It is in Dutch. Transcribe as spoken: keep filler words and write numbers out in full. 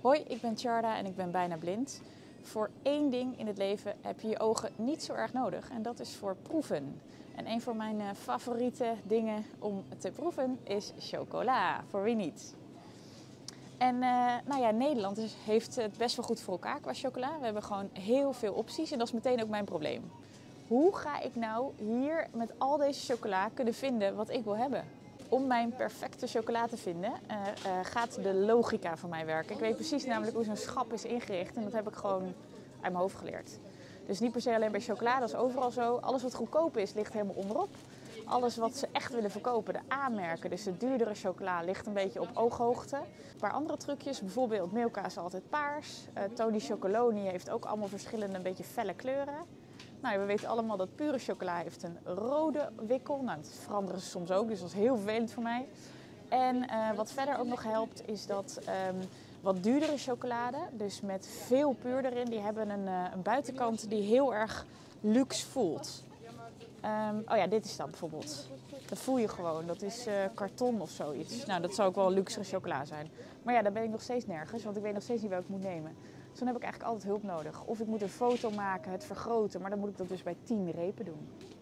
Hoi, ik ben Tjarda en ik ben bijna blind. Voor één ding in het leven heb je je ogen niet zo erg nodig en dat is voor proeven. En een van mijn uh, favoriete dingen om te proeven is chocola. Voor wie niet? En uh, nou ja, Nederland is, heeft het best wel goed voor elkaar qua chocola. We hebben gewoon heel veel opties en dat is meteen ook mijn probleem. Hoe ga ik nou hier met al deze chocola kunnen vinden wat ik wil hebben? Om mijn perfecte chocola te vinden uh, uh, gaat de logica voor mij werken. Ik weet precies namelijk hoe zo'n schap is ingericht en dat heb ik gewoon uit mijn hoofd geleerd. Dus niet per se alleen bij chocola, dat is overal zo. Alles wat goedkoop is, ligt helemaal onderop. Alles wat ze echt willen verkopen, de A-merken, dus de duurdere chocola, ligt een beetje op ooghoogte. Een paar andere trucjes, bijvoorbeeld Milka is altijd paars. Uh, Tony Chocoloni heeft ook allemaal verschillende, een beetje felle kleuren. Nou, we weten allemaal dat pure chocola heeft een rode wikkel. Nou, dat veranderen ze soms ook, dus dat is heel vervelend voor mij. En uh, wat verder ook nog helpt, is dat um, wat duurdere chocolade, dus met veel puur erin, die hebben een, uh, een buitenkant die heel erg luxe voelt. Um, oh ja, dit is dat bijvoorbeeld. Dat voel je gewoon. Dat is uh, karton of zoiets. Nou, dat zou ook wel luxere chocola zijn. Maar ja, daar ben ik nog steeds nergens, want ik weet nog steeds niet welke ik moet nemen. Dus dan heb ik eigenlijk altijd hulp nodig. Of ik moet een foto maken, het vergroten, maar dan moet ik dat dus bij tien repen doen.